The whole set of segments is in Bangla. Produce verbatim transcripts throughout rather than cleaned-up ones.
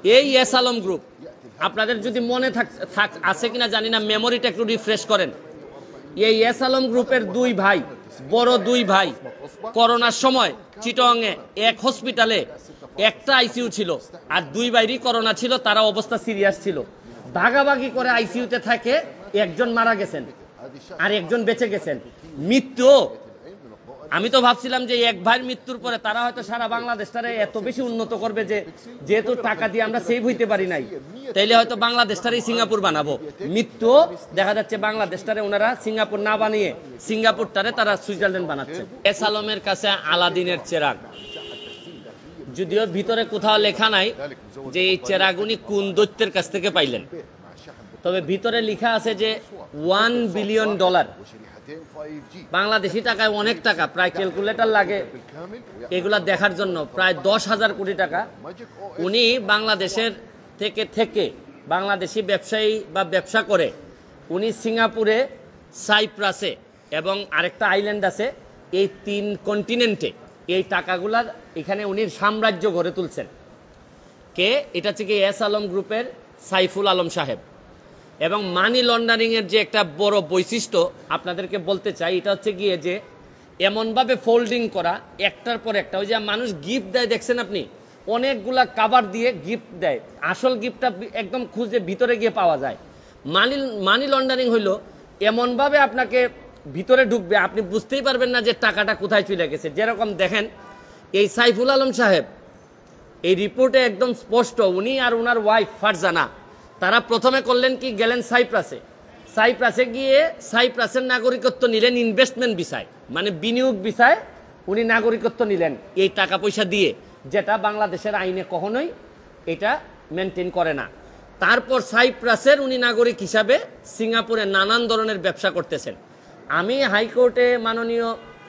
এই এস আলম গ্রুপ আপনাদের যদি মনে থাক আছে কিনা জানি না, মেমোরিটা একটু রিফ্রেশ করেন। এই এস আলম গ্রুপের দুই ভাই, বড় দুই ভাই, করোনার সময় চিটংয়ে এক হসপিটালে একটা আইসিইউ ছিল, আর দুই ভাইরই করোনা ছিল, তারা অবস্থা সিরিয়াস ছিল। ভাগাভাগি করে আইসিইউতে থাকে, একজন মারা গেছেন আর একজন বেঁচে গেছেন। মৃত্যু, আমি তো ভাবছিলাম যে এক ভাইয়ের মৃত্যুর পরে তারা হয়তো সারা বাংলাদেশটারে এত বেশি উন্নত করবে যে যেহেতু টাকা দিয়ে আমরা সেভ হইতে পারি নাই, তাইলে হয়তো বাংলাদেশটারই সিঙ্গাপুর বানাবো। মৃত্যু দেখা যাচ্ছে বাংলাদেশটারে ওনারা সিঙ্গাপুর না বানিয়ে সিঙ্গাপুরটারে তারা সুইজারল্যান্ড বানাচ্ছে। এস আলমের কাছে আলাদিনের চেরাগ, যদিও ভিতরে কোথাও লেখা নাই যে এই চেরাগ উনি কোন দৈত্যের কাছ থেকে পাইলেন, তবে ভিতরে লেখা আছে যে ওয়ান বিলিয়ন ডলার, বাংলাদেশি টাকায় অনেক টাকা, প্রায় ক্যালকুলেটর লাগে এগুলা দেখার জন্য, প্রায় দশ হাজার কোটি টাকা উনি বাংলাদেশের থেকে থেকে বাংলাদেশি ব্যবসায়ী বা ব্যবসা করে উনি সিঙ্গাপুরে, সাইপ্রাসে এবং আরেকটা আইল্যান্ড আছে, এই তিন কন্টিনেন্টে এই টাকাগুলার এখানে উনি সাম্রাজ্য গড়ে তুলছেন। কে? এটা হচ্ছে কি এস আলম গ্রুপের সাইফুল আলম সাহেব। এবং মানি লন্ডারিংয়ের যে একটা বড় বৈশিষ্ট্য আপনাদেরকে বলতে চাই, এটা হচ্ছে গিয়ে যে এমনভাবে ফোল্ডিং করা একটার পর একটা, ওই যে মানুষ গিফট দেয় দেখছেন আপনি, অনেকগুলা কাভার দিয়ে গিফট দেয়, আসল গিফটটা একদম খুঁজে ভিতরে গিয়ে পাওয়া যায়। মানি মানি লন্ডারিং হইল এমনভাবে আপনাকে ভিতরে ঢুকবে, আপনি বুঝতেই পারবেন না যে টাকাটা কোথায় চলে গেছে। যেরকম দেখেন এই সাইফুল আলম সাহেব, এই রিপোর্টে একদম স্পষ্ট, উনি আর ওনার ওয়াইফ ফারজানা তারা প্রথমে করলেন কি, গেলেন সাইপ্রাসে। সাইপ্রাসে গিয়ে সাইপ্রাসের নাগরিকত্ব নিলেন ইনভেস্টমেন্ট ভিসায়, মানে বিনিয়োগ ভিসায় উনি নাগরিকত্ব নিলেন এই টাকা পয়সা দিয়ে, যেটা বাংলাদেশের আইনে কখনোই এটা মেনটেন করে না। তারপর সাইপ্রাসের উনি নাগরিক হিসাবে সিঙ্গাপুরে নানান ধরনের ব্যবসা করতেছেন। আমি হাইকোর্টে মাননীয়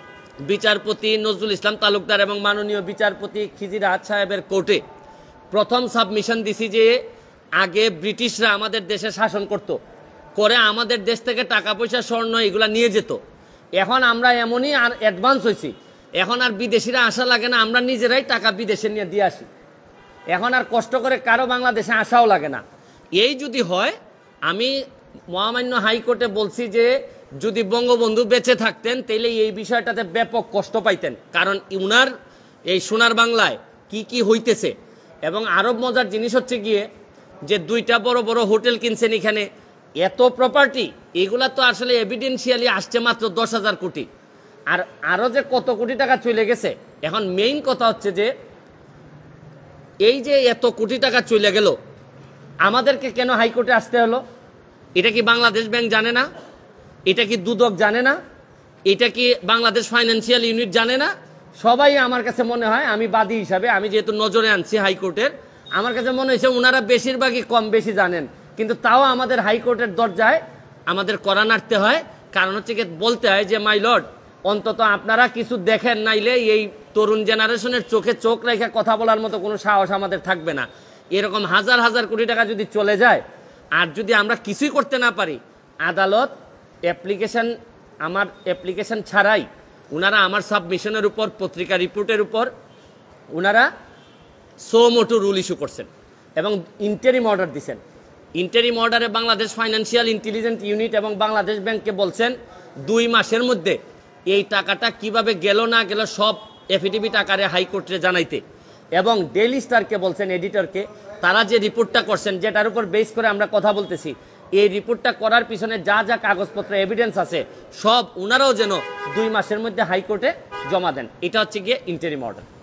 বিচারপতি নজরুল ইসলাম তালুকদার এবং মাননীয় বিচারপতি খিজির আহাদ সাহেবের কোর্টে প্রথম সাবমিশন দিছি যে আগে ব্রিটিশরা আমাদের দেশে শাসন করত, করে আমাদের দেশ থেকে টাকা পয়সা, স্বর্ণ এগুলা নিয়ে যেত। এখন আমরা এমনই আর অ্যাডভান্স হয়েছি, এখন আর বিদেশিরা আসা লাগে না, আমরা নিজেরাই টাকা বিদেশে নিয়ে দিয়ে আসি। এখন আর কষ্ট করে কারো বাংলাদেশে আসাও লাগে না। এই যদি হয়, আমি মহামান্য হাইকোর্টে বলছি যে যদি বঙ্গবন্ধু বেঁচে থাকতেন তাহলে এই বিষয়টাতে ব্যাপক কষ্ট পাইতেন, কারণ উনার এই সোনার বাংলায় কি কি হইতেছে। এবং আরো মজার জিনিস হচ্ছে গিয়ে যে দুইটা বড় বড় হোটেল কিনছেন এখানে, এত প্রপার্টি, এগুলা তো আসলে এভিডেন্সিয়ালি আসছে মাত্র দশ হাজার কোটি, আর আরো যে কত কোটি টাকা চলে গেছে। এখন মেইন কথা হচ্ছে যে এই যে এত কোটি টাকা চলে গেল, আমাদেরকে কেন হাইকোর্টে আসতে হলো? এটা কি বাংলাদেশ ব্যাংক জানে না? এটা কি দুদক জানে না? এটা কি বাংলাদেশ ফাইন্যান্সিয়াল ইউনিট জানে না? সবাই আমার কাছে মনে হয়, আমি বাদী হিসাবে, আমি যেহেতু নজরে আনছি হাইকোর্টের, আমার কাছে মনে হয়েছে ওনারা বেশিরভাগই কম বেশি জানেন, কিন্তু তাও আমাদের হাইকোর্টের দরজায় আমাদের করা নাড়তে হয়। কারণ হচ্ছে কি, বলতে হয় যে মাই লর্ড, অন্তত আপনারা কিছু দেখেন, নাইলে এই তরুণ জেনারেশনের চোখে চোখ রেখে কথা বলার মতো কোনো সাহস আমাদের থাকবে না। এরকম হাজার হাজার কোটি টাকা যদি চলে যায় আর যদি আমরা কিছুই করতে না পারি, আদালত অ্যাপ্লিকেশন, আমার অ্যাপ্লিকেশন ছাড়াই ওনারা আমার সাবমিশনের উপর, পত্রিকা রিপোর্টের উপর ওনারা সো মোটো রুল ইস্যু করছেন এবং ইন্টারিম অর্ডার দিচ্ছেন। ইন্টারিম অর্ডারে বাংলাদেশ ফাইন্যান্সিয়াল ইন্টেলিজেন্স ইউনিট এবং বাংলাদেশ ব্যাংককে বলছেন দুই মাসের মধ্যে এই টাকাটা কিভাবে গেল না গেল সব এফিডেভিট আকারে হাইকোর্টে জানাইতে, এবং ডেইলি স্টারকে বলছেন, এডিটরকে, তারা যে রিপোর্টটা করছেন, যেটার উপর বেস করে আমরা কথা বলতেছি, এই রিপোর্টটা করার পিছনে যা যা কাগজপত্র এভিডেন্স আছে সব ওনারাও যেন দুই মাসের মধ্যে হাইকোর্টে জমা দেন। এটা হচ্ছে গিয়ে ইন্টারিম অর্ডার।